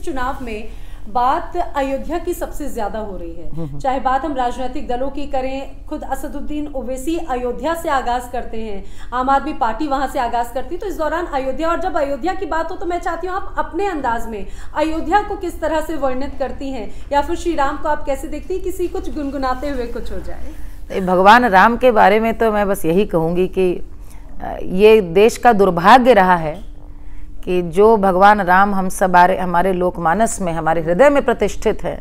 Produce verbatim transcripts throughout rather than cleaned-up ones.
चुनाव में बात अयोध्या की सबसे ज्यादा हो रही है। चाहे बात हम राजनीतिक दलों की करें, खुद असदुद्दीन ओवैसी अयोध्या से आगाज करते हैं, आम आदमी पार्टी वहां से आगाज करती है, तो इस दौरान अयोध्या, और जब अयोध्या की बात हो तो मैं चाहती हूँ आप अपने अंदाज में अयोध्या को किस तरह से वर्णित करती हैं, या फिर श्री राम को आप कैसे देखती हैं? किसी कुछ गुनगुनाते हुए कुछ हो जाए। भगवान राम के बारे में तो मैं बस यही कहूँगी कि ये देश का दुर्भाग्य रहा है कि जो भगवान राम हम सब हमारे लोकमानस में, हमारे हृदय में प्रतिष्ठित है,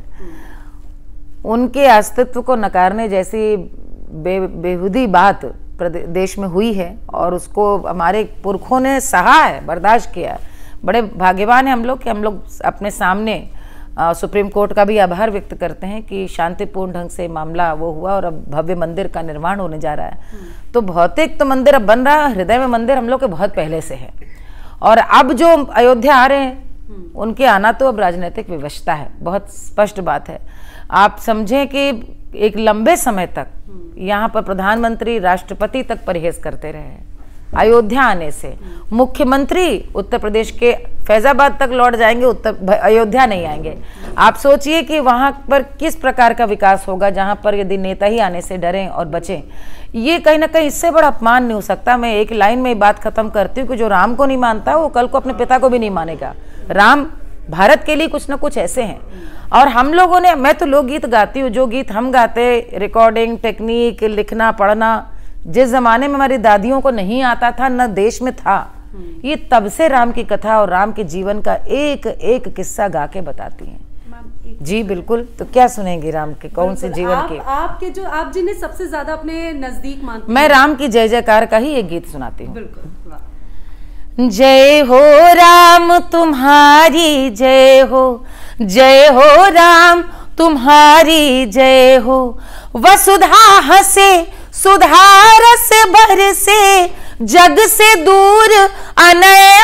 उनके अस्तित्व को नकारने जैसी बे, बेहुदी बात देश में हुई है, और उसको हमारे पुरखों ने सहा है, बर्दाश्त किया। बड़े भाग्यवान हैं हम लोग कि हम लोग अपने सामने आ, सुप्रीम कोर्ट का भी आभार व्यक्त करते हैं कि शांतिपूर्ण ढंग से मामला वो हुआ और अब भव्य मंदिर का निर्माण होने जा रहा है। तो भौतिक तो मंदिर अब बन रहा है, हृदय में मंदिर हम लोग के बहुत पहले से है। और अब जो अयोध्या आ रहे हैं उनके आना तो अब राजनीतिक विवशता है, बहुत स्पष्ट बात है। आप समझें कि एक लंबे समय तक यहाँ पर प्रधानमंत्री, राष्ट्रपति तक परहेज करते रहे हैं। अयोध्या आने से मुख्यमंत्री उत्तर प्रदेश के फैजाबाद तक लौट जाएंगे, उत्तर अयोध्या नहीं आएंगे। आप सोचिए कि वहाँ पर किस प्रकार का विकास होगा, जहाँ पर यदि नेता ही आने से डरें और बचें। ये कहीं ना कहीं इससे बड़ा अपमान नहीं हो सकता। मैं एक लाइन में बात खत्म करती हूँ कि जो राम को नहीं मानता वो कल को अपने पिता को भी नहीं मानेगा। राम भारत के लिए कुछ ना कुछ ऐसे हैं। और हम लोगों ने, मैं तो लोकगीत गाती हूँ, जो गीत हम गाते, रिकॉर्डिंग टेक्निक, लिखना पढ़ना, जिस जमाने में हमारी दादियों को नहीं आता था, न देश में था, ये तब से राम की कथा और राम के जीवन का एक एक किस्सा गा के बताती हैं। जी बिल्कुल। तो क्या सुनेंगे राम के, कौन से जीवन आप, के? आपके जो आप जिन्हें सबसे ज्यादा अपने नजदीक मानते हैं। मैं राम की जय जयकार का ही एक गीत सुनाती हूँ। बिल्कुल। जय हो राम तुम्हारी जय हो, जय हो राम तुम्हारी जय हो, वसुधा हसे सुधारस बरसे, जग से दूर अनय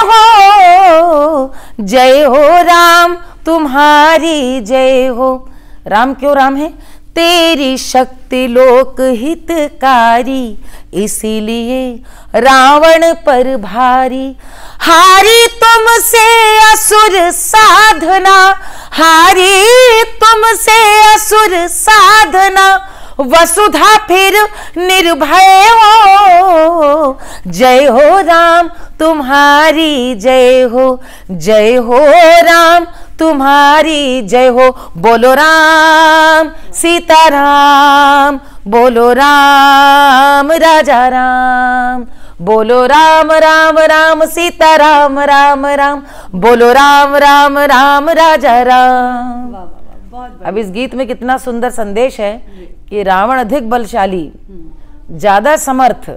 हो, जय हो राम तुम्हारी जय हो। राम क्यों राम है? तेरी शक्ति लोक हितकारी, इसीलिए रावण पर भारी। हारी तुमसे असुर साधना, हारी तुमसे असुर साधना, वसुधा फिर निर्भय हो, जय हो राम तुम्हारी जय हो, जय हो राम तुम्हारी जय हो। बोलो राम सीताराम, बोलो राम राजा राम, बोलो राम राम राम सीताराम राम राम, बोलो राम राम राम राजा राम। अब इस गीत में कितना सुंदर संदेश है कि रावण अधिक बलशाली, ज्यादा समर्थ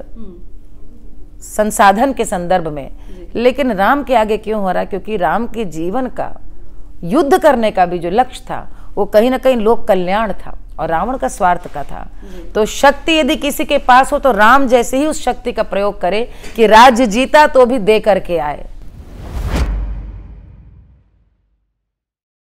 संसाधन के संदर्भ में, लेकिन राम के आगे क्यों हो रहा है? क्योंकि राम के जीवन का, युद्ध करने का भी जो लक्ष्य था वो कहीं ना कहीं लोक कल्याण था और रावण का स्वार्थ का था। तो शक्ति यदि किसी के पास हो तो राम जैसे ही उस शक्ति का प्रयोग करे कि राज्य जीता तो भी दे करके आए।